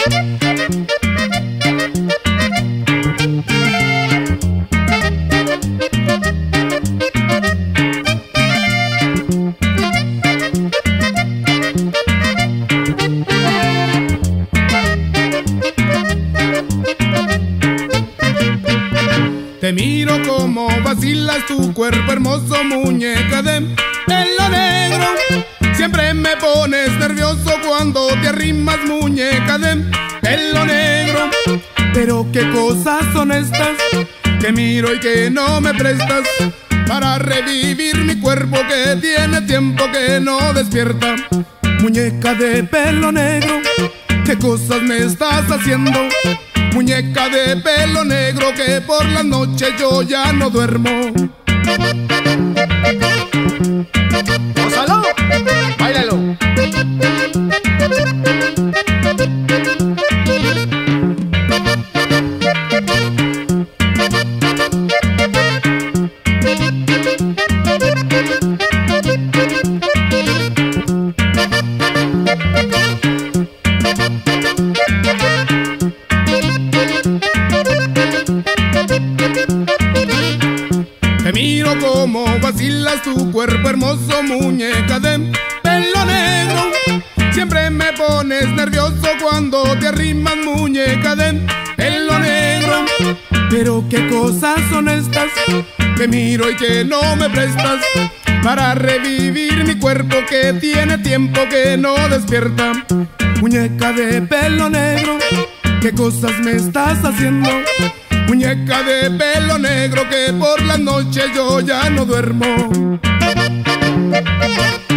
Te miro como vacilas, tu cuerpo hermoso, muñeca de pelo negro. Siempre me pones nervioso cuando te arrimas, muñeca de pelo negro. Pero qué cosas son estas que miro y que no me prestas para revivir mi cuerpo que tiene tiempo que no despierta. Muñeca de pelo negro, qué cosas me estás haciendo. Muñeca de pelo negro que por la noche yo ya no duermo. ¡Gózalo! ¡Báilalo! Te miro como vacilas, tu cuerpo hermoso, muñeca de pelo negro. Siempre me pones nervioso cuando te arrimas, muñeca de pelo negro. Pero qué cosas son estas que miro y que no me prestas para revivir mi cuerpo que tiene tiempo que no despierta. Muñeca de pelo negro, qué cosas me estás haciendo. Muñeca de pelo negro que por la noche yo ya no duermo.